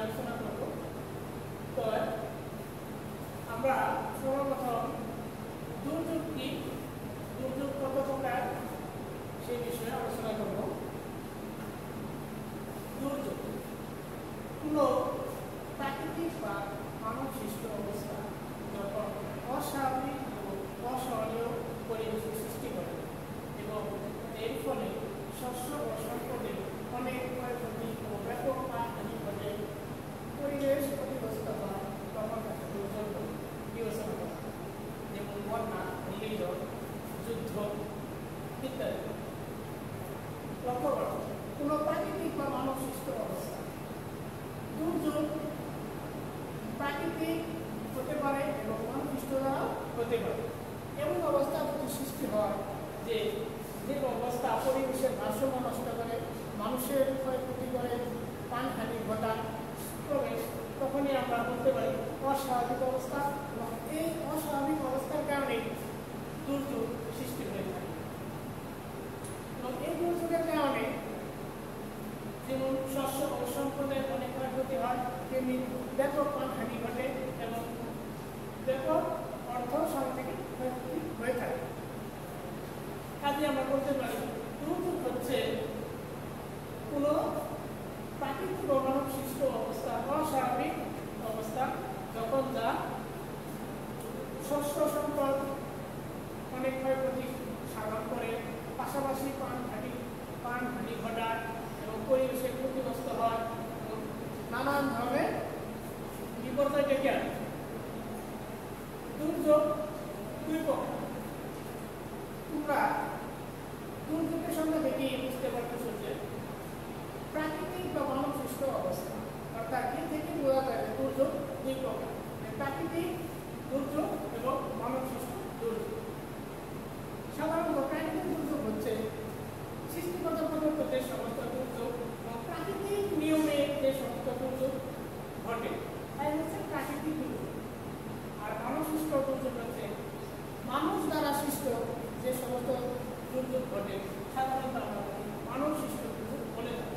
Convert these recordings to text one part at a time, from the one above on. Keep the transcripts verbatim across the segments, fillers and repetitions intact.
আলোচনা করব। তো আমরা সর্বপ্রথম দুর্যোগ কি, দুর্যোগ কত প্রকার সেই বিষয়ে আলোচনা করব। দুর্যোগ হলো প্রাকৃতিক বা মানব সৃষ্ট অবস্থা যখন অস্বাভাবিক ও অসহনীয় পরিবেশের সৃষ্টি করে এবং এর ফলে শস্য ও সম্পদের অনেক ক্ষয়ক্ষতি ও ব্যাপক হানি ঘটে। পরিবেশ ক্ষতিগ্রস্ত হয় তখন তাকে দুর্যোগ বিবেচনা করা হয়, যেমন বন্যা, নির্জন, যুদ্ধ ইত্যাদি। লক্ষ্য করো, কোনো প্রাকৃতিক বা মানব সৃষ্ট অবস্থা দুর্যোগ প্রাকৃতিক হতে পারে এবং মানব সৃষ্ট দ্বারা হতে পারে। এমন অবস্থা যদি সৃষ্টি হয় যে যে অবস্থা পরিবেশের ভারসাম্য নষ্ট করে, মানুষের ক্ষয়ক্ষতি করে, প্রাণহানি ঘটায়, প্রবেশ, তখনই আমরা বলতে পারি অস্বাভাবিক অবস্থা। এবং এই অস্বাভাবিক অবস্থার কারণে দুর্যোগ সৃষ্টি হয়ে থাকে। এবং এই দুর্যোগের কারণে যেমন শস্য ও সম্পদের অনেক ক্ষয়ক্ষতি হয়, তেমনি ব্যাপক প্রাণহানি ঘটে এবং ব্যাপক অর্থ সামাজিক ক্ষয়ক্ষতি হয়ে থাকে। কাজে আমরা বলতে পারি দুর্যোগ হচ্ছে কোনো প্রাকৃতিক ও মানব সৃষ্ট অবস্থা, অস্বাভাবিক অবস্থা যখন যা শস্য সম্পদ অনেক ক্ষয়ক্ষতি সাধন করে, পাশাপাশি প্রাণহানি প্রাণহানি ঘটায় এবং পরিবেশের ক্ষতিগ্রস্ত হয় এবং নানান ধরনের বিপর্যয় ডেকে আনে। দুর্যোগ দুই প্রকার। তোমরা দুর্যোগের সঙ্গে দেখেই বুঝতে পারতেছ যে প্রাকৃতিক বা মানব সৃষ্ট অবস্থা, অর্থাৎ এ থেকে বোঝা যায় দুর্যোগ দুই প্রকার, প্রাকৃতিক দুর্যোগ এবং মানব সৃষ্ট দুর্যোগ। সাধারণত প্রাকৃতিক দুর্যোগ হচ্ছে সৃষ্টিগত প্রদত্ত যে সমস্ত দুর্যোগ এবং প্রাকৃতিক নিয়মে যে সমস্ত দুর্যোগ ঘটে তাই হচ্ছে প্রাকৃতিক দুর্যোগ। আর মানব সৃষ্ট দুর্যোগ হচ্ছে মানুষ দ্বারা সৃষ্ট যে সমস্ত দুর্যোগ ঘটে, সাধারণত আমরা মানব সৃষ্ট দুর্যোগ বলে থাকি।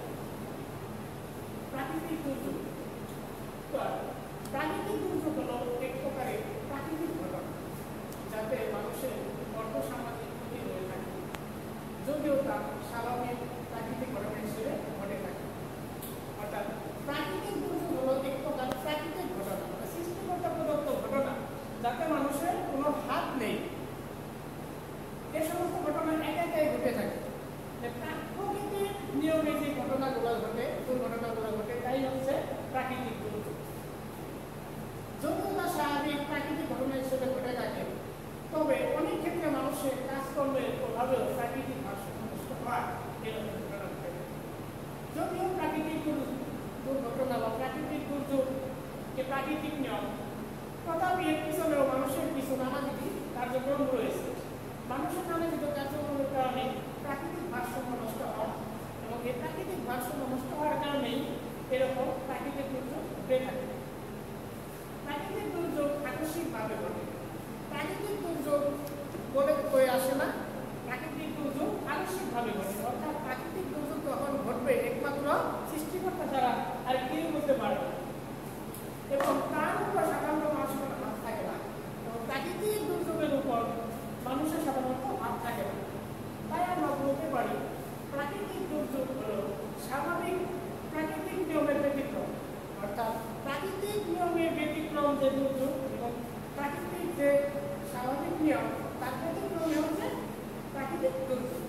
প্রাকৃতিক দুর্যোগ, তো প্রাকৃতিক দুর্যোগ হল এক প্রকারের প্রাকৃতিক ঘটনা যাতে মানুষের অর্থ সামাজিক ক্ষতি হয়ে থাকে, যদিও তা স্বাভাবিক প্রাকৃতিক ঘটনা হিসেবে ঘটে থাকে। অর্থাৎ প্রাকৃতিক দুর্যোগ হল এক প্রকার প্রাকৃতিক ঘটনা, সৃষ্টিগত প্রদত্ত ঘটনা যাতে মানুষের কোনো হাত নেই। এ সমস্ত ঘটনা একা একাই ঘটে থাকে। প্রকৃতির নিয়মে যে ঘটনাগুলো ঘটে, দুর্ঘটনাগুলো ঘটে, তাই হচ্ছে প্রাকৃতিক দুর্যোগ। যদিও তা স্বাভাবিক প্রাকৃতিক ঘটনা হিসেবে ঘটে থাকে, তবে অনেক ক্ষেত্রে মানুষের কাজকর্মের প্রভাবেও প্রাকৃতিক ভারসাম্য নষ্ট হয় এরকম ঘটনা ঘটে। যদিও প্রাকৃতিক দুর্ঘটনা বা প্রাকৃতিক দুর্যোগ যে প্রাকৃতিক নিয়ম, তথাপি এর পিছনেও মানুষের কিছু নানাবিধ কার্যক্রম রয়েছে। মানুষের নানাবিধ কার্যক্রমের কারণে প্রাকৃতিক ভারসাম্য নষ্ট হয় এবং এই প্রাকৃতিক ভারসাম্য নষ্ট হওয়ার কারণেই এরকম প্রাকৃতিক দুর্যোগ ঘটে থাকে। প্রাকৃতিক দুর্যোগ আকস্মিকভাবে ঘটে। প্রাকৃতিক দুর্যোগ বলে হয়ে আসে না, প্রাকৃতিক দুর্যোগ আকস্মিকভাবে ঘটে। অর্থাৎ প্রাকৃতিক দুর্যোগ তখন ঘটবে একমাত্র সৃষ্টিকর্তা ছাড়া আর কেউ বলতে পারবে না এবং তার উপর সাধারণত মানুষের হাত থাকে না। এবং প্রাকৃতিক দুর্যোগের উপর মানুষের সাধারণত হাত থাকে না। তাই আমরা বলতে পারি প্রাকৃতিক দুর্যোগ হল স্বাভাবিক প্রাকৃতিক নিয়মের ব্যতিক্রম। অর্থাৎ প্রাকৃতিক নিয়মের ব্যতিক্রম যে দুর্যোগ এবং প্রাকৃতিক যে স্বাভাবিক নিয়ম তার ব্যতিক্রম হচ্ছে প্রাকৃতিক দুর্যোগ।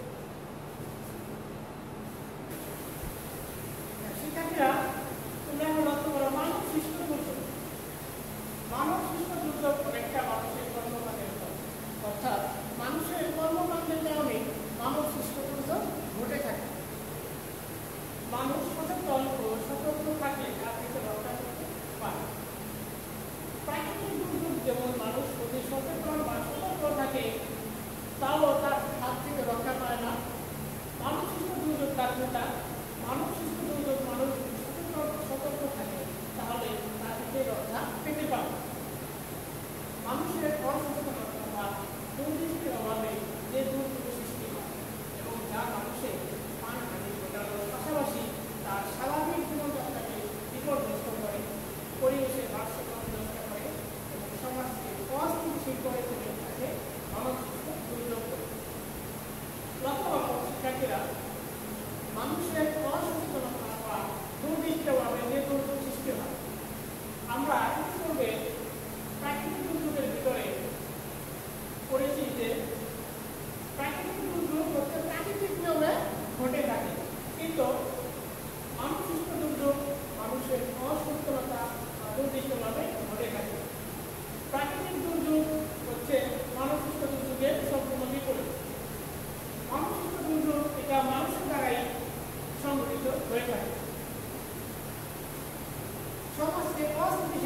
শিক্ষার্থীরা, তোমরা এখন লক্ষ্য করো মানব সৃষ্ট দুর্যোগ। মানব সৃষ্ট দুর্যোগ অনেকটা মানুষের কর্মকাণ্ডের ফল, অর্থাৎ মানুষের কর্মকাণ্ডের কারণে মানব সৃষ্ট দুর্যোগ ঘটে থাকে। মানুষ সচেতন ও সতর্ক থাকলে তা থেকে রক্ষা করতে পারে।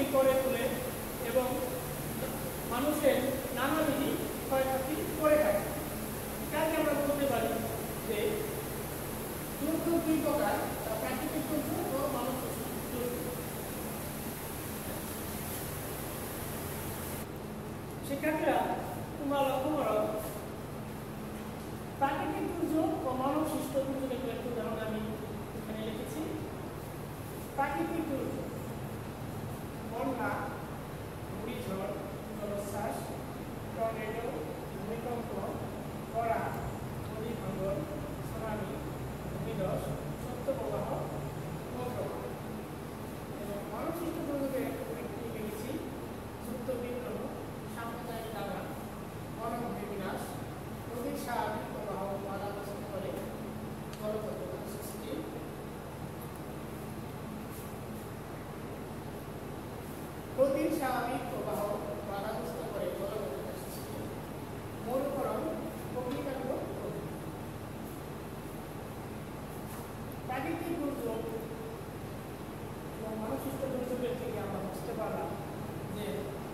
বেশি করে তোলে এবং মানুষের নানাবিধি ক্ষয়ক্ষতি করে থাকে। কাজে আমরা বলতে পারি যে দুর্যোগ দুই প্রকার, প্রাকৃতিক দুর্যোগ ও মানব দুর্যোগ। শিক্ষার্থীরা তোমরা লক্ষ্য করো, প্রাকৃতিক দুর্যোগ ও মানব সৃষ্ট দুর্যোগের কয়েকটি উদাহরণ আমি এখানে লিখেছি। প্রাকৃতিক দুর্যোগ: বন্যা, ঘূর্ণিঝড়, জলোচ্ছ্বাস, টর্নেডো, ভূমিকম্প, খরা, নদী ভাঙন, সুনামি, ভূমিধস, শৈত্যপ্রবাহ, বজ্রপাত। এবং মানব সৃষ্ট দুর্যোগের কয়েকটি লিখেছি: যুদ্ধ বিগ্রহ, সাম্প্রদায়িক দাঙ্গা, বনভূমি বিনাশ, নদীর স্বাভাবিক প্রবাহ বাধাগ্রস্ত করে জলপ্রপাত সৃষ্টি, নদীর স্বাভাবিক প্রবাহ বাধাগ্রস্ত করে জলপ্রপাত সৃষ্টি, মরুকরণ, অগ্নিকাণ্ড প্রভৃতি। প্রাকৃতিক দুর্যোগ এবং মানব সৃষ্ট দুর্যোগের থেকে আমরা বুঝতে পারলাম যে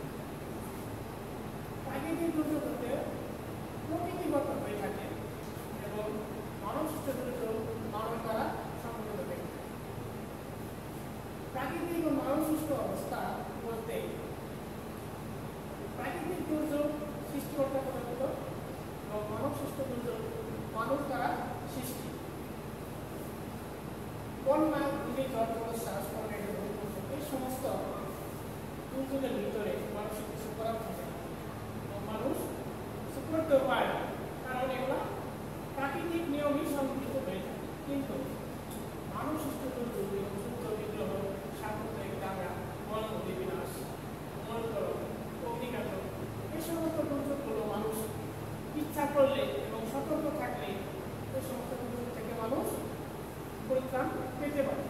প্রাকৃতিক দুর্যোগ হতে প্রকৃতিগত হয়ে থাকে এবং মানব সৃষ্ট দুর্যোগ মানব দ্বারা সংঘটিত হয়ে থাকে। প্রাকৃতিক ও মানব সৃষ্ট অবস্থা বলতে প্রাকৃতিক দুর্যোগ সৃষ্টিকর্তা পদার্থ এবং মানব সৃষ্ট দুর্যোগ মানুষ দ্বারা সৃষ্টি। বন্যা, ঘূর্ণিঝড়, জলোচ্ছ্বাস, টর্নেডো, ভূমিকম্প এই সমস্ত দুর্যোগের ভিতরে মানুষের কিছু করার থাকে না এবং মানুষ কিছু করতেও পারে না, কারণ এগুলা প্রাকৃতিক নিয়মই সংঘটিত হয়ে থাকে। কিন্তু মানব সৃষ্ট দুর্যোগ এবং যুদ্ধ বিগ্রহ, সাম্প্রদায়িক দাঙ্গা, বনভূমি বিনাশ, মরুকরণ, অগ্নিকাণ্ড এই সমস্ত দুর্যোগগুলো মানুষ ইচ্ছা করলে এবং সতর্ক থাকলে এই সমস্ত দুর্যোগ থেকে মানুষ পরিত্রাণ পেতে পারে।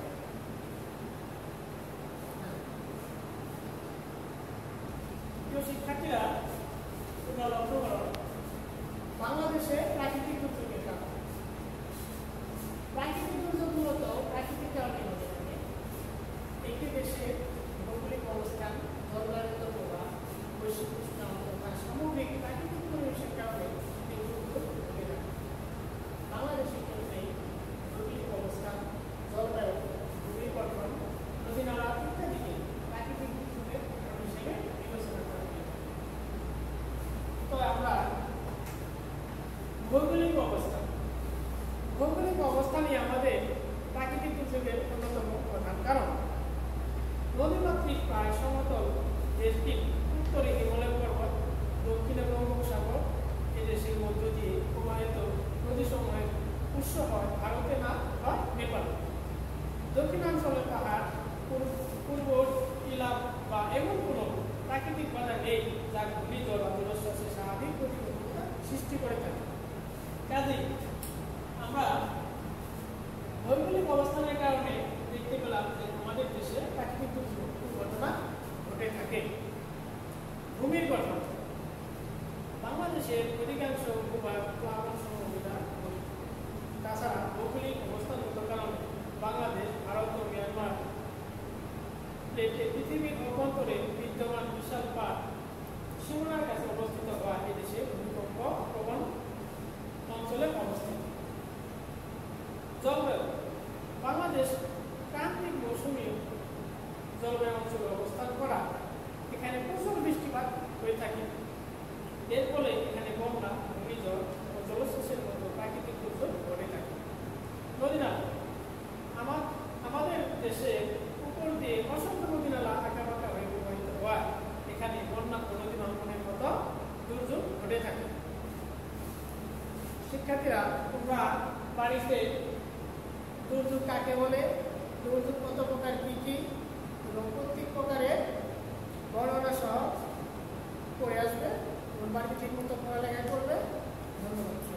প্রিয় শিক্ষার্থীরা, তোমরা লক্ষ্য করো, বাংলাদেশে প্রাকৃতিক দুর্যোগের কারণ। প্রাকৃতিক দুর্যোগ মূলত প্রাকৃতিক কারণে হতে থাকে। একটি দেশের ভৌগোলিক অবস্থান, জলবায়ুগত প্রভাব, বৈশ্বিক উষ্ণায়ন তথা সামগ্রিক প্রাকৃতিক পরিবেশের কারণে এই দুর্যোগ ঘটে থাকে। বাংলাদেশের ক্ষেত্রে ভৌগোলিক অবস্থান, জলবায়ু, ভূমি গঠন, নদী নালা ইত্যাদিকে প্রাকৃতিক দুর্যোগের কারণ হিসেবে বিবেচনা করা হয়। তো আমরা ভৌগোলিক অবস্থান ভৌগোলিক অবস্থানই আমাদের প্রাকৃতিক দুর্যোগের অন্যতম প্রধান কারণ। নদীমাতৃক প্রায় সমতল দেশটি উত্তরে হিমালয় পর্বত, দক্ষিণে বঙ্গোপসাগর, এদেশের মধ্য দিয়ে প্রবাহিত নদীসমূহের উৎস হয় ভারতে না হয় নেপালে। দক্ষিণাঞ্চলের পাহাড়, পূর্ব টিলা বা এমন কোনো প্রাকৃতিক বাধা নেই যা ঘূর্ণিঝড় বা জলোচ্ছ্বাসের স্বাভাবিক প্রতিবন্ধকতা সৃষ্টি করে থাকে। কাজেই আমরা ভৌগোলিক অবস্থানের কারণে দেখতে পেলাম যে আমাদের দেশে প্রাকৃতিক দুর্ঘটনা ঘটে থাকে। ভূমির গঠন: বাংলাদেশের অধিকাংশ ভূভাগ প্লাবন সমভূমিকা। তাছাড়া ভৌগোলিক অবস্থানগত কারণে বাংলাদেশ, ভারত ও মিয়ানমার প্লেটে পৃথিবীর অভ্যন্তরে বিদ্যমান বিশাল পাট সীমানার কাছে অবস্থিত হওয়া এদেশে ভূমিকম্প প্রবণ অঞ্চলে অবস্থিত। জলবায়ু: বাংলাদেশ প্রান্তিক মৌসুমী জলবায়ু অঞ্চলে অবস্থান করা, এখানে প্রচুর বৃষ্টিপাত হয়ে থাকে। এর ফলে এখানে বন্যা, ঘূর্ণিঝড় ও জলোচ্ছ্বাসের মতো প্রাকৃতিক দুর্যোগ ঘটে থাকে। নদী নালা: আমাদের দেশের উপর দিয়ে অসংখ্য নদী নালা আঁকাবাঁকা হয়ে প্রবাহিত হওয়ায় এখানে বন্যা ও নদী ভাঙনের মতো দুর্যোগ ঘটে থাকে। শিক্ষার্থীরা, তোমরা বাড়িতে দুর্যোগ কাকে বলে, দুর্যোগ কত প্রকার কি কি এবং প্রত্যেক প্রকারের বর্ণনা সহ পড়ে আসবে এবং বাড়িতে ঠিক মতো পড়ালেখা করবে। ধন্যবাদ।